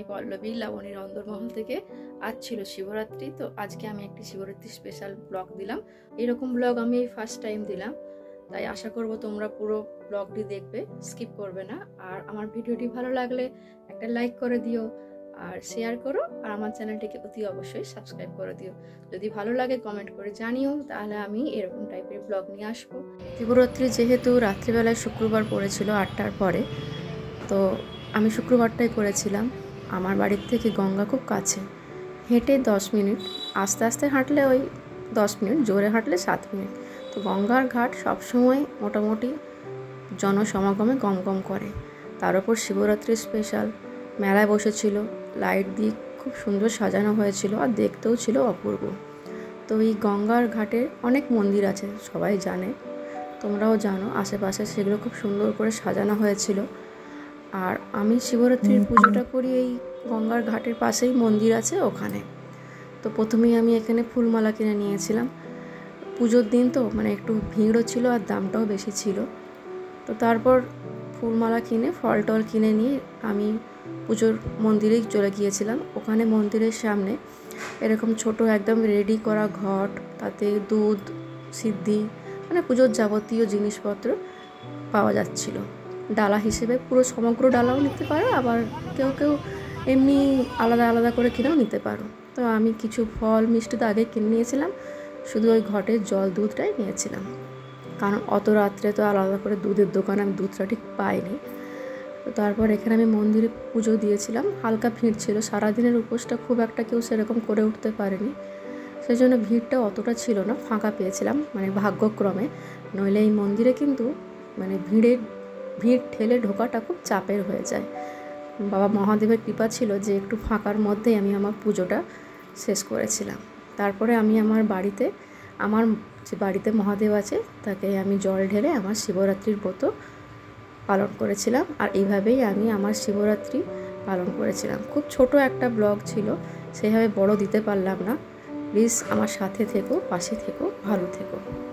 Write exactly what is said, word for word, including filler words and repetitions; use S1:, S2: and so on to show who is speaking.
S1: পল্লবী লাবণীর অন্দরমহল থেকে। আজ ছিল শিবরাত্রি, তো আজকে আমি একটি শিবরাত্রি স্পেশাল ব্লগ দিলাম। এরকম ব্লগ আমি ফার্স্ট টাইম দিলাম, তাই আশা করব তোমরা পুরো ব্লগটি দেখবে, স্কিপ করবে না। আর আমার ভিডিওটি ভালো লাগলে একটা লাইক করে দিও আর শেয়ার করো, আর আমার চ্যানেলটিকে অতি অবশ্যই সাবস্ক্রাইব করে দিও। যদি ভালো লাগে কমেন্ট করে জানিও, তাহলে আমি এরকম টাইপের ব্লগ নিয়ে আসবো। শিবরাত্রি যেহেতু রাত্রিবেলায় শুক্রবার পড়েছিল আটটার পরে, তো আমি শুক্রবারটাই করেছিলাম। আমার বাড়ির থেকে গঙ্গা খুব কাছে, হেঁটে দশ মিনিট, আস্তে আস্তে হাঁটলে ওই দশ মিনিট, জোরে হাঁটলে সাত মিনিট। তো গঙ্গার ঘাট সবসময় মোটামুটি জনসমাগমে গমগম করে। তার উপর শিবরাত্রি স্পেশাল মেলায় বসেছিল, লাইট দিয়ে খুব সুন্দর সাজানো হয়েছিল, আর দেখতেও ছিল অপূর্ব। তো এই গঙ্গার ঘাটে অনেক মন্দির আছে, সবাই জানে, তোমরাও জানো, আশেপাশে সেগুলো খুব সুন্দর করে সাজানো হয়েছিল। আর আমি শিবরাত্রির পুজোটা করি এই গঙ্গার ঘাটের পাশেই মন্দির আছে ওখানে। তো প্রথমেই আমি এখানে ফুলমালা কিনে নিয়েছিলাম। পুজোর দিন তো মানে একটু ভিড়ও ছিল আর দামটাও বেশি ছিল। তো তারপর ফুলমালা কিনে ফল টল কিনে নিয়ে আমি পুজোর মন্দিরেই চলে গিয়েছিলাম। ওখানে মন্দিরের সামনে এরকম ছোট একদম রেডি করা ঘট, তাতে দুধ, সিদ্ধি, মানে পুজোর যাবতীয় জিনিসপত্র পাওয়া যাচ্ছিল। ডালা হিসেবে পুরো সমগ্র ডালাও নিতে পারো, আবার কেউ কেউ এমনি আলাদা আলাদা করে কিনেও নিতে পারো। তো আমি কিছু ফল মিষ্টি তো আগে কিনে নিয়েছিলাম, শুধু ওই ঘটের জল দুধটাই নিয়েছিলাম, কারণ অত রাত্রে তো আলাদা করে দুধের দোকানে আমি দুধটা ঠিক পাইনি। তো তারপর এখানে আমি মন্দিরে পুজো দিয়েছিলাম। হালকা ভিড় ছিল, সারাদিনের উপোসটা খুব একটা কেউ সেরকম করে উঠতে পারেনি, সেই জন্য ভিড়টা অতটা ছিল না, ফাঁকা পেয়েছিলাম, মানে ভাগ্যক্রমে। নইলে এই মন্দিরে কিন্তু মানে ভিড়ের ভিড় ঠেলে ঢোকাটা খুব চাপের হয়ে যায়। বাবা মহাদেবের কৃপা ছিল যে একটু ফাঁকার মধ্যেই আমি আমার পুজোটা শেষ করেছিলাম। তারপরে আমি আমার বাড়িতে, আমার যে বাড়িতে মহাদেব আছে তাকে আমি জল ঢেলে আমার শিবরাত্রির ব্রত পালন করেছিলাম। আর এইভাবেই আমি আমার শিবরাত্রি পালন করেছিলাম। খুব ছোট একটা ব্লগ ছিল, সেভাবে বড় দিতে পারলাম না। প্লিজ আমার সাথে থেকো, পাশে থেকো, ভালো থেকো।